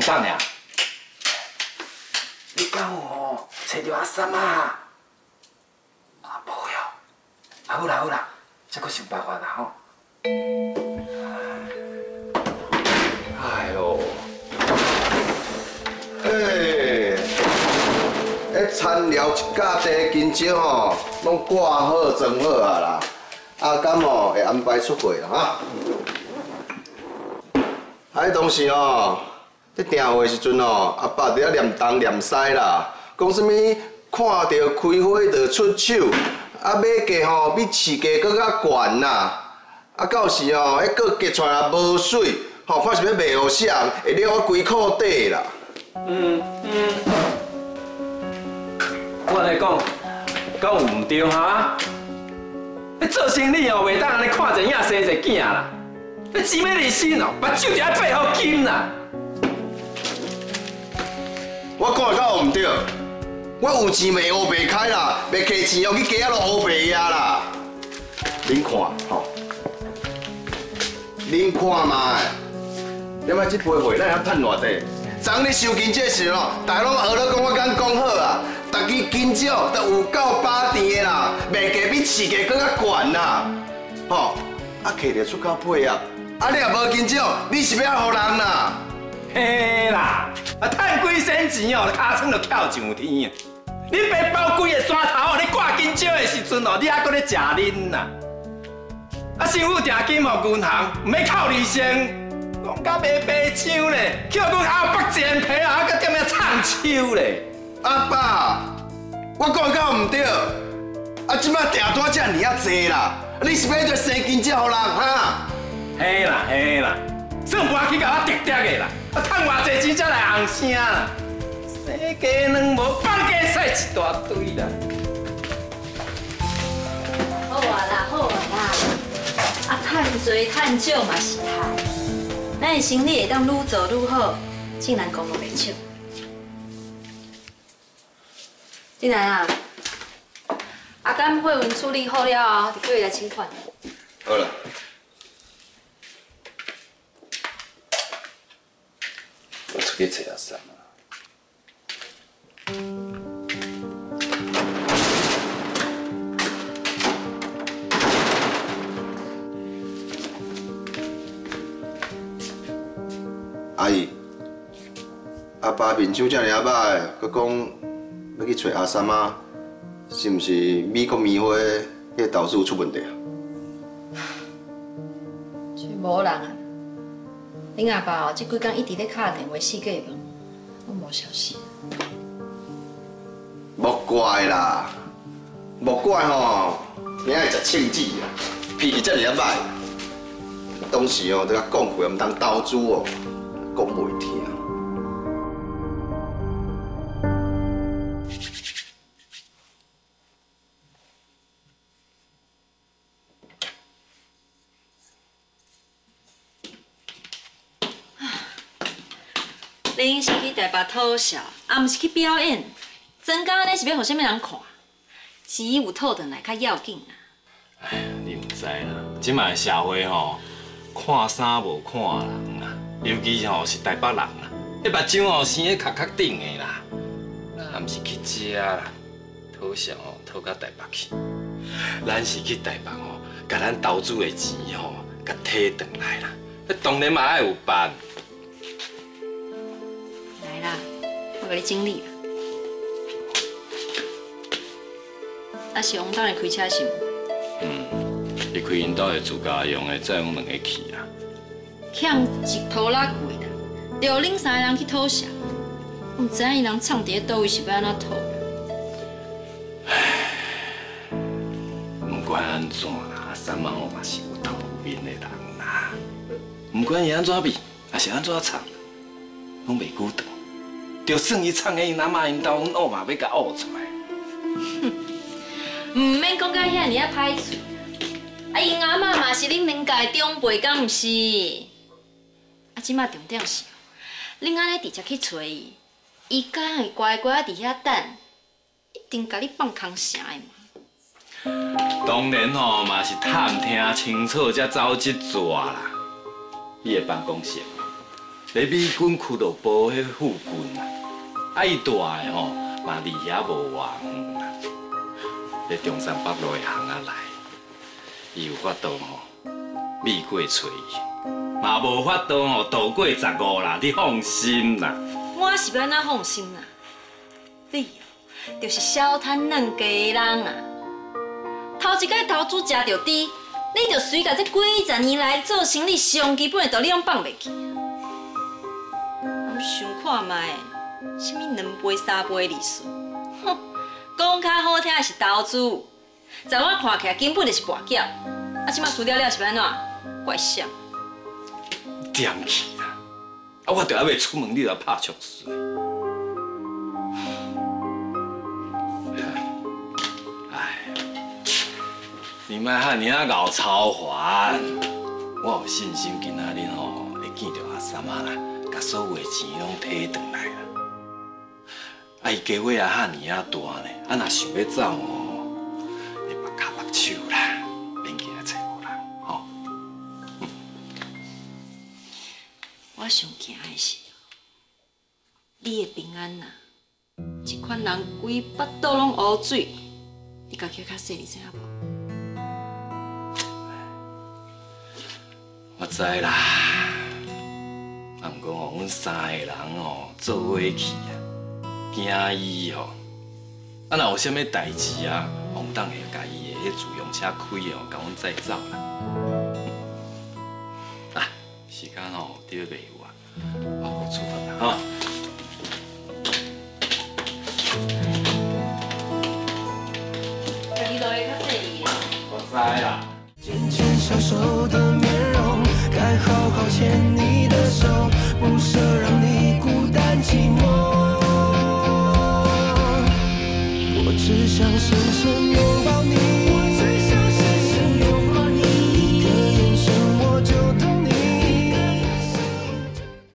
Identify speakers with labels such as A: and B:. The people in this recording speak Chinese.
A: 当呀？你敢有吼找着阿三啊？啊，无哟。啊，好啦好啦，再搁想办法啦吼。哎呦，
B: 田寮一架地金蕉吼，拢挂好装好啊啦。阿甘吼会安排出货啦哈。啊，当时哦，在订货的时阵哦，阿爸伫遐念东念西啦，讲什么看到开花就出手，啊买价吼比市价搁较悬啦。啊到时哦，迄个结出来无水，吼看是要卖互谁，会了我规裤底啦。
A: 我来讲，敢有唔对哈？你做生意哦，袂当安尼看一影生一囝啦。你钱要离身哦，目睭就要背好金啦。
B: 我讲的敢有唔对？我有钱袂乌白开啦，袂摕钱哦去加啊落乌白呀啦。恁看吼，恁看嘛，点解这批货咱还趁偌济？昨你收金这时哦，大家拢学了讲我敢讲好啊，逐支金蕉都有够把甜的啦，卖价比市价更较悬啦，吼，啊摕着出到配啊，啊你若无金蕉，你是要互人啦？
A: 嘿啦，啊趁几仙钱哦，尻川就翘上天啊！你白包规个山头哦，你挂金蕉的时阵哦，你还搁咧食恁呐？啊政府定金互银行，唔免扣利息。讲甲卖白枪咧，叫阮后北煎皮啊，还搁踮遐唱秋咧。
B: 阿爸，我讲敢有唔对？啊，即摆订单遮尔啊济啦，你是要做生金蕉互人哈？
A: 嘿啦嘿啦，算盘去甲我滴滴的啦，啊趁偌济钱才来红声啦。生鸡卵无放鸡屎一大堆啦。
C: 好啊啦好啊啦，啊趁多趁少嘛是害。咱的生意会当愈做愈好，竟然讲落袂笑。进来啊！阿甘汇文处理好了后，就叫伊来请款。
B: 好了。我出去找阿三啊。阿姨，阿爸面相这尔歹，佮讲要去找阿三啊，是毋是美国棉花迄个投资出问题啊？
C: 就无人啊！恁阿爸哦，这几天一直咧敲电话四界问，拢无消息。
B: 莫怪啦，莫怪吼，囝会食枪子啦，脾气这尔歹。当时哦，都甲讲过，毋通投资哦。讲袂听。
C: 恁是去台北讨笑，啊，毋是去表演。真假安尼是要互啥物人看？钱有讨转来较要紧啦。
A: 哎，你唔知啦，即摆社会吼，看衫无看人啦。尤其吼是台北人啦，迄目睭吼生喺壳顶的啦，咱毋是去食啦，讨笑吼讨到台北去，咱是去台北吼，甲咱投资的钱吼，甲摕转来啦，迄当然嘛爱有办。
C: 来啦，我甲你整理啦。啊，是王当来开车是无？
A: 伊开因兜的自家用的，载阮两个去啦。
C: 欠一拖拉贵啦，就恁三个人去讨笑，我唔知影伊人藏伫倒位是要安怎讨。
A: 不管安怎啦，三毛嘛是有头面的人啦。不管伊安怎比，也是安怎藏，拢袂久长。就算伊藏喺因阿妈因兜，阮乌嘛要甲乌出来。
C: 唔免讲到遐尔啊歹嘴。啊，因阿嬷嘛是恁两家的长辈，敢毋是？啊，即马重点是，恁安尼直接去找伊，伊敢会乖乖伫遐等，一定甲你放空城的嘛。
A: 当然吼，嘛是探听清楚才走即逝啦。伊的办公室， 在美军俱乐部迄附近啊，伊住的吼嘛离遐无偌远啦，在中山北路的巷仔内，伊有法度吼秘过找伊，嘛无法度吼渡过15啦，你放心啦。
C: 我是要安怎放心啦？你哦，就是小摊嫩家的人啊，头一摆投资食着低，你就随甲这几十年来做生意上基本的道理拢放袂记。想看卖，什么2倍3倍利润，哼，讲较好听的是投资，在我看起来根本就是跋筊。啊，即摆输了是要安怎？怪笑。
A: 点去啦！啊，我着还未出门，你就拍枪水。哎，你莫遐尔啊熬操烦，我有信心今仔日吼会见到阿三啊啦。把所有的钱拢摕回来啦！啊，伊家伙也遐尼啊大呢，啊若想要走哦，你目卡目手啦，免惊找无人吼。
C: 我上惊的是，你的平安呐，一款人规巴肚拢乌水，你家己较细，你知影无？
A: 我知啦。啊，毋过吼，阮3个人吼做伙去啊，惊伊吼。啊，若有啥物代志啊，红当会甲伊的迄自用车开哦，甲阮载走啦。啊，时间吼对袂有啊，我出发啦吼。